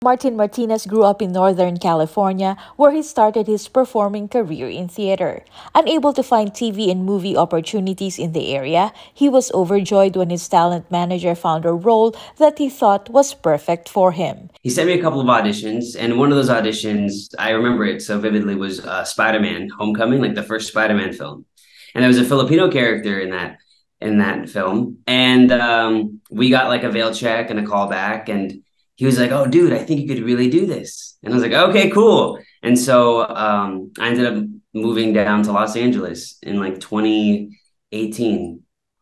Martin Martinez grew up in Northern California, where he started his performing career in theater. Unable to find TV and movie opportunities in the area, he was overjoyed when his talent manager found a role that he thought was perfect for him. He sent me a couple of auditions, and one of those auditions, I remember it so vividly, was Spider-Man: Homecoming, like the first Spider-Man film. And there was a Filipino character in that film, and we got like a veil check and a call back, and he was like, "Oh, dude, I think you could really do this." And I was like, "Okay, cool." And so I ended up moving down to Los Angeles in like 2018.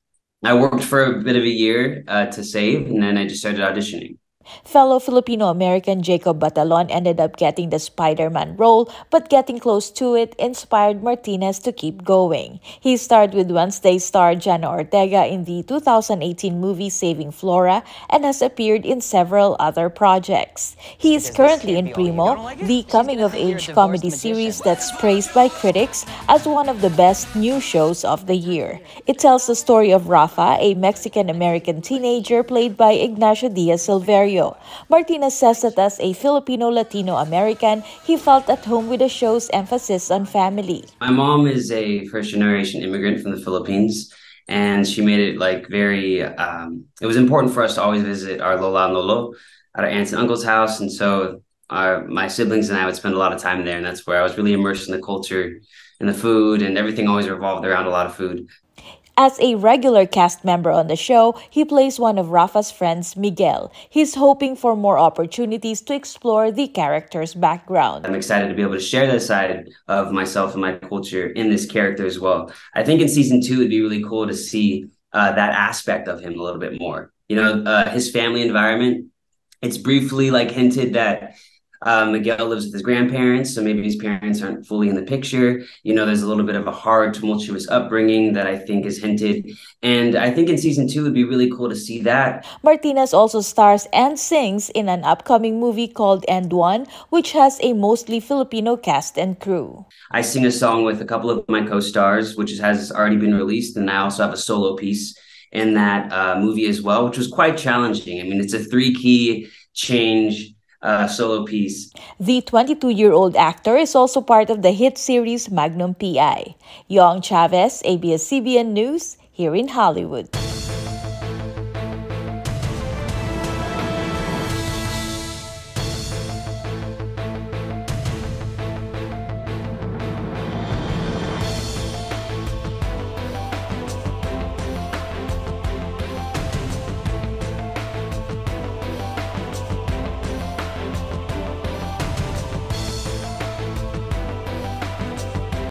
I worked for a bit of a year to save, and then I just started auditioning. Fellow Filipino-American Jacob Batalon ended up getting the Spider-Man role, but getting close to it inspired Martinez to keep going. He starred with Wednesday star Jana Ortega in the 2018 movie Saving Flora and has appeared in several other projects. He is currently in Primo, the coming-of-age comedy series that's praised by critics as one of the best new shows of the year. It tells the story of Rafa, a Mexican-American teenager played by Ignacio Diaz-Silverio. Martinez says that as a Filipino-Latino-American, he felt at home with the show's emphasis on family. My mom is a first-generation immigrant from the Philippines, and she made it like very, it was important for us to always visit our Lola and Lolo at our aunts and uncle's house, and so my siblings and I would spend a lot of time there, and that's where I was really immersed in the culture and the food, and everything always revolved around a lot of food. As a regular cast member on the show, he plays one of Rafa's friends, Miguel. He's hoping for more opportunities to explore the character's background. I'm excited to be able to share that side of myself and my culture in this character as well. I think in season 2, it'd be really cool to see that aspect of him a little bit more. You know, his family environment, it's briefly like hinted that Miguel lives with his grandparents, so maybe his parents aren't fully in the picture. You know, there's a little bit of a hard, tumultuous upbringing that I think is hinted. And I think in season 2, it'd be really cool to see that. Martinez also stars and sings in an upcoming movie called And One, which has a mostly Filipino cast and crew. I sing a song with a couple of my co-stars, which has already been released, and I also have a solo piece in that movie as well, which was quite challenging. I mean, it's a 3-key change solo piece. The 22-year-old actor is also part of the hit series Magnum P.I. Yong, Chavez, ABS-CBN News, here in Hollywood.